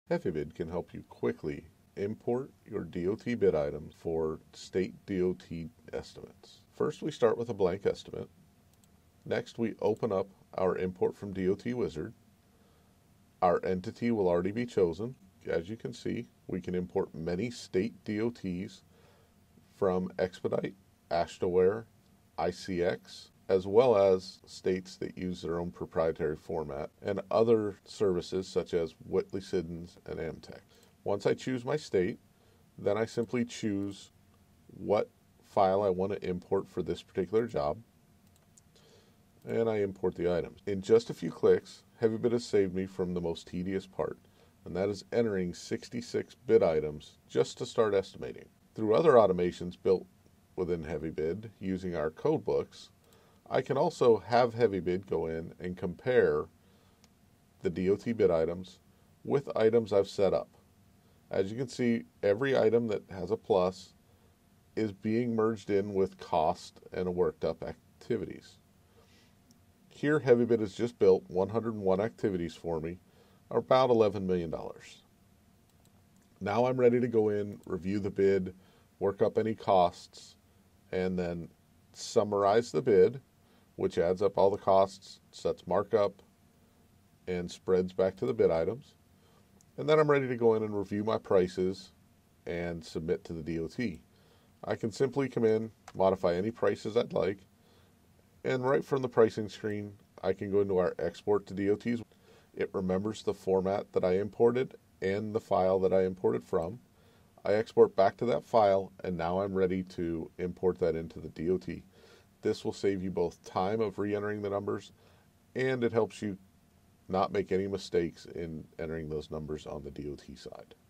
HeavyBid can help you quickly import your DOT bid items for state DOT estimates. First, we start with a blank estimate. Next, we open up our import from DOT Wizard. Our entity will already be chosen. As you can see, we can import many state DOTs from Expedite, Ashtaware, ICX, as well as states that use their own proprietary format, and other services such as Whitley Siddons and Amtech. Once I choose my state, then I simply choose what file I want to import for this particular job, and I import the items. In just a few clicks, HeavyBid has saved me from the most tedious part, and that is entering 66 bid items just to start estimating. Through other automations built within HeavyBid using our code books, I can also have HeavyBid go in and compare the DOT bid items with items I've set up. As you can see, every item that has a plus is being merged in with cost and worked up activities. Here, HeavyBid has just built 101 activities for me, or about $11 million. Now I'm ready to go in, review the bid, work up any costs, and then summarize the bid, which adds up all the costs, sets markup, and spreads back to the bid items. And then I'm ready to go in and review my prices and submit to the DOT. I can simply come in, modify any prices I'd like, and right from the pricing screen, I can go into our export to DOTs. It remembers the format that I imported and the file that I imported from. I export back to that file, and now I'm ready to import that into the DOT. This will save you both time of re-entering the numbers, and it helps you not make any mistakes in entering those numbers on the DOT side.